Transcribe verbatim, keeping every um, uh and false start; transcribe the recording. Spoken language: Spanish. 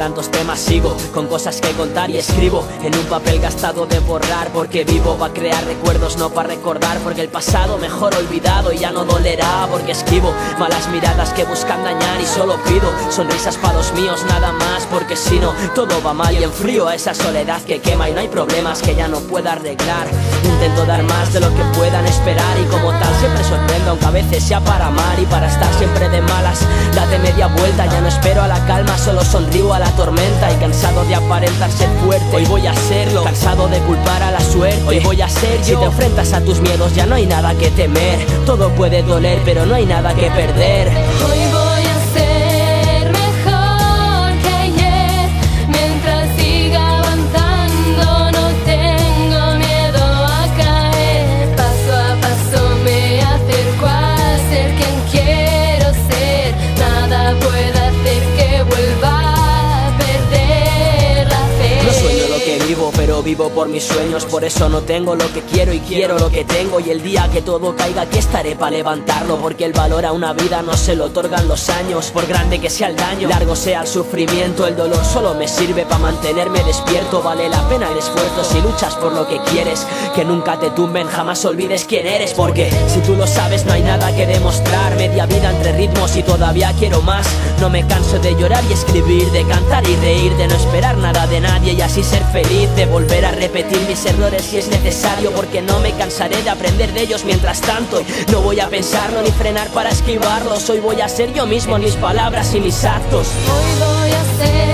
tantos temas sigo, con cosas que contar y escribo en un papel gastado de borrar, porque vivo va a crear recuerdos, no para recordar, porque el pasado mejor olvidado y ya no dolerá, porque esquivo malas miradas que buscan dañar y solo pido sonrisas para los míos nada más, porque si no todo va mal y enfrío a esa soledad que quema y no hay problemas que ya no pueda arreglar. Intento dar más de lo que puedan esperar y como tal siempre sorprendo, aunque a veces sea para amar y para estar siempre de malas. Date media vuelta, ya no espero a la calma, solo sonrío a la tormenta y cansado de aparentar ser fuerte, hoy voy a serlo, cansado de culpar a la suerte, hoy voy a ser yo. Si te enfrentas a tus miedos ya no hay nada que temer, todo puede doler pero no hay nada que perder. Hoy voy a ser mejor que ayer, mientras siga avanzando no tengo miedo a caer. Paso a paso me acerco a ser quien quiero ser, nada puede hacer que vuelva a perder la fe. No sueño lo que vivo, pero vivo por mis sueños, por eso no tengo lo que quiero y quiero lo que tengo, y el día que todo caiga aquí estaré para levantarlo, porque el valor a una vida no se lo otorgan los años, por grande que sea el daño, largo sea el sufrimiento, el dolor solo me sirve para mantenerme despierto, vale la pena el esfuerzo si luchas por lo que quieres, que nunca te tumben, jamás olvides quién eres, porque si tú lo sabes no hay nada que demostrar, media vida entre ritmos y todavía quiero más, no me canso de llorar y escribir, de cantar y reír, de no esperar nada de nadie y así ser feliz, de volver a repetir mis errores si es necesario, porque no me cansaré de aprender de ellos mientras tanto, y no voy a pensarlo ni frenar para esquivarlos, hoy voy a ser yo mismo en mis palabras y mis actos. Hoy voy a ser